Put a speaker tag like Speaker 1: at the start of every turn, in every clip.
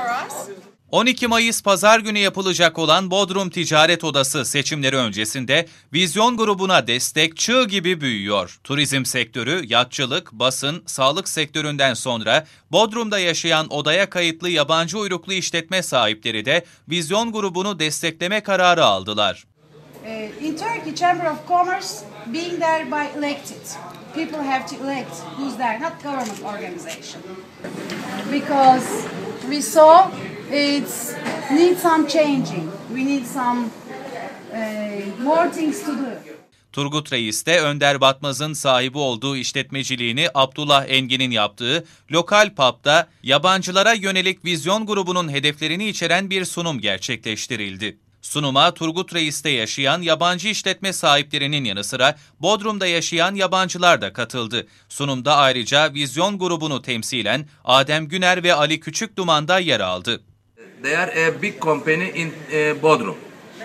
Speaker 1: 12 Mayıs Pazar günü yapılacak olan Bodrum Ticaret Odası seçimleri öncesinde Vizyon grubuna destek çığ gibi büyüyor. Turizm sektörü, yatçılık, basın, sağlık sektöründen sonra Bodrum'da yaşayan odaya kayıtlı yabancı uyruklu işletme sahipleri de Vizyon grubunu destekleme kararı aldılar.
Speaker 2: In Turkey, Chamber of Commerce being there by elected. People have to elect who's there, not government organization. Because we saw it needs some changing. We need some more things to do.
Speaker 1: Turgut Reis de Önder Batmaz'ın sahibi olduğu işletmeciliğini Abdullah Engin'in yaptığı lokal pub'da yabancılara yönelik Vizyon grubunun hedeflerini içeren bir sunum gerçekleştirildi. Sunuma Turgut Reis'te yaşayan yabancı işletme sahiplerinin yanı sıra Bodrum'da yaşayan yabancılar da katıldı. Sunumda ayrıca Vizyon grubunu temsilen Adem Güner ve Ali Küçükduman da yer aldı.
Speaker 3: They are a big company in Bodrum.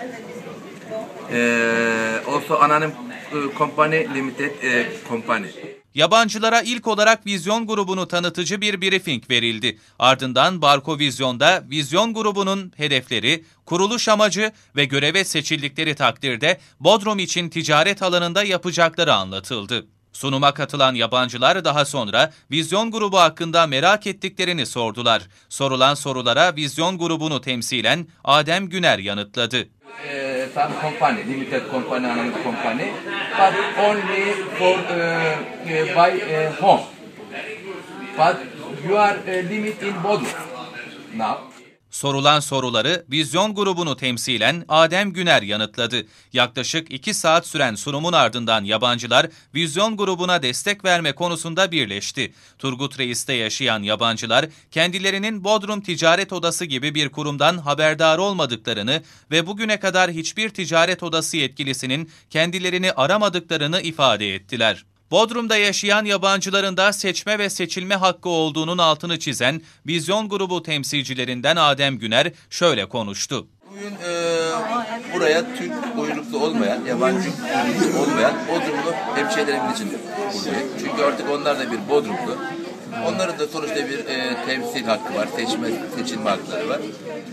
Speaker 3: Also Anonim Company Limited Company.
Speaker 1: Yabancılara ilk olarak Vizyon grubunu tanıtıcı bir briefing verildi. Ardından Barko Vizyon'da Vizyon grubunun hedefleri, kuruluş amacı ve göreve seçildikleri takdirde Bodrum için ticaret alanında yapacakları anlatıldı. Sunuma katılan yabancılar daha sonra Vizyon grubu hakkında merak ettiklerini sordular. Sorulan sorulara Vizyon grubunu temsilen Adem Güner yanıtladı.
Speaker 3: Some company, limited company, anonym company, but only for buy home. But you are limit in Bodrum now.
Speaker 1: Sorulan soruları Vizyon grubunu temsilen Adem Güner yanıtladı. Yaklaşık 2 saat süren sunumun ardından yabancılar Vizyon grubuna destek verme konusunda birleşti. Turgut Reis'te yaşayan yabancılar kendilerinin Bodrum Ticaret Odası gibi bir kurumdan haberdar olmadıklarını ve bugüne kadar hiçbir ticaret odası yetkilisinin kendilerini aramadıklarını ifade ettiler. Bodrum'da yaşayan yabancıların da seçme ve seçilme hakkı olduğunun altını çizen Vizyon grubu temsilcilerinden Adem Güner şöyle konuştu.
Speaker 4: Bugün buraya Türk uyruklu olmayan, yabancı uyruklu olmayan Bodrumlu hemşehrilerimiz için buradayım. Çünkü artık onlar da bir Bodrumlu. Onların da sonuçta bir temsil hakkı var, seçilme hakları var.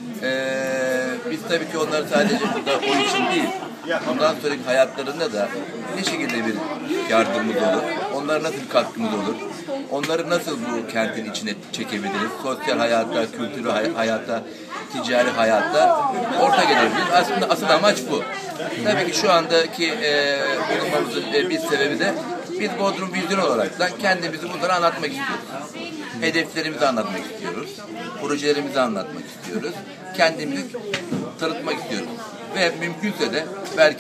Speaker 4: Biz tabii ki onları sadece burada o için değil, bundan sonraki hayatlarında da ne şekilde bir yardımımız olur, onlara nasıl bir katkımız olur, onları nasıl bu kentin içine çekebiliriz, sosyal hayatta, kültürel hayatta, ticari hayatta orta gelebiliriz. Aslında asıl amaç bu. Tabii ki şu andaki bulunmamızın bir sebebi de biz Bodrum Vizyon olarak da kendimizi bunları anlatmak istiyoruz. Hedeflerimizi anlatmak istiyoruz, projelerimizi anlatmak istiyoruz, kendimizi tanıtmak istiyoruz. Ve mümkünse de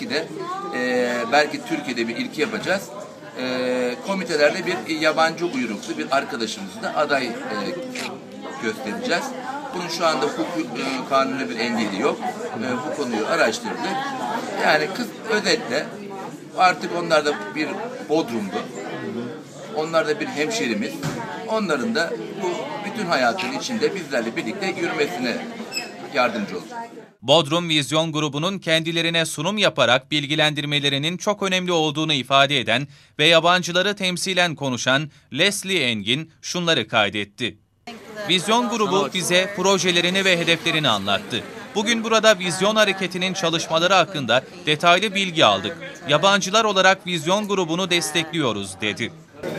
Speaker 4: belki Türkiye'de bir ilki yapacağız. Komitelerde bir yabancı uyruklu bir arkadaşımızı da aday göstereceğiz. Bunun şu anda kanunda bir engeli yok. Bu konuyu araştırdık. Yani özetle artık onlar da bir Bodrum'du. Onlar da bir hemşerimiz. Onların da bu bütün hayatın içinde bizlerle birlikte yürümesine yardımcı olacak.
Speaker 1: Bodrum Vizyon grubunun kendilerine sunum yaparak bilgilendirmelerinin çok önemli olduğunu ifade eden ve yabancıları temsilen konuşan Leslie Engin şunları kaydetti. Vizyon grubu bize projelerini ve hedeflerini anlattı. Bugün burada Vizyon Hareketi'nin çalışmaları hakkında detaylı bilgi aldık. Yabancılar olarak Vizyon grubunu destekliyoruz dedi.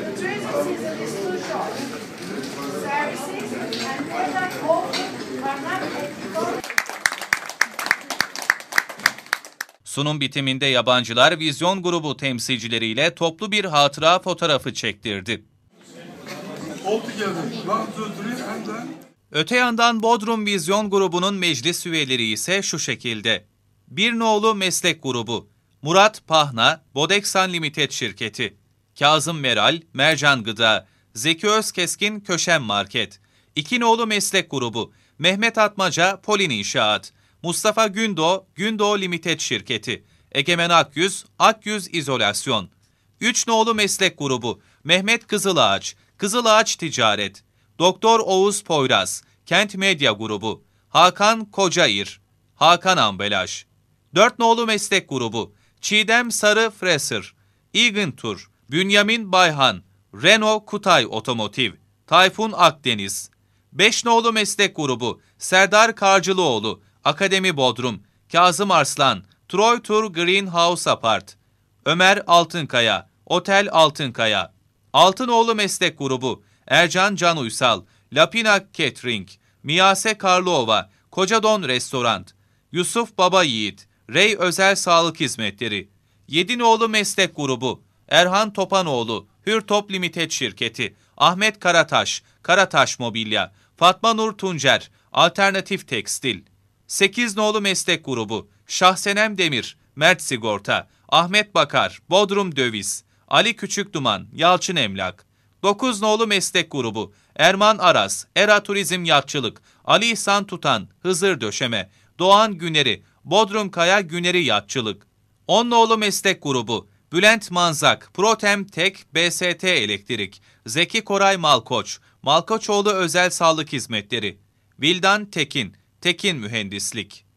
Speaker 1: Sunum bitiminde yabancılar Vizyon grubu temsilcileriyle toplu bir hatıra fotoğrafı çektirdi. Öte yandan Bodrum Vizyon grubunun meclis üyeleri ise şu şekilde. Bir nolu meslek grubu, Murat Pahna, Bodeksan Limited şirketi, Kazım Meral, Mercan Gıda, Zeki Özkeskin, Köşem Market, İki nolu meslek grubu, Mehmet Atmaca, Polin İnşaat, Mustafa Gündo, Gündo Limited şirketi, Egemen Akyüz, Akyüz İzolasyon. 3 nolu meslek grubu, Mehmet Kızılağaç, Kızılağaç Ticaret, Doktor Oğuz Poyraz, Kent Medya Grubu, Hakan Kocair, Hakan Ambelaj. 4 nolu meslek grubu, Çiğdem Sarı Fraser, Egan Tur, Bünyamin Bayhan, Renault Kutay Otomotiv, Tayfun Akdeniz. 5 nolu meslek grubu Serdar Karcılıoğlu, Akademi Bodrum, Kazım Arslan, Troy Tur Greenhouse Apart, Ömer Altınkaya, Otel Altınkaya. 6 nolu meslek grubu Ercan Can Uysal, Lapina Catering, Miyase Karlova, Kocadon Restoran, Yusuf Baba Yiğit, Rey Özel Sağlık Hizmetleri. 7 nolu meslek grubu Erhan Topanoğlu, Hürtop Limited Şirketi, Ahmet Karataş, Karataş Mobilya, Fatma Nur Tuncer, Alternatif Tekstil. 8 nolu meslek grubu Şahsenem Demir, Mert Sigorta, Ahmet Bakar, Bodrum Döviz, Ali Küçükduman, Yalçın Emlak. 9 nolu meslek grubu Erman Aras, Era Turizm Yatçılık, Ali İhsan Tutan, Hızır Döşeme, Doğan Güneri, Bodrum Kaya Güneri Yatçılık. 10 nolu meslek grubu Bülent Manzak, Protem Tek, BST Elektrik, Zeki Koray Malkoç, Malkoçoğlu Özel Sağlık Hizmetleri, Vildan Tekin, Tekin Mühendislik.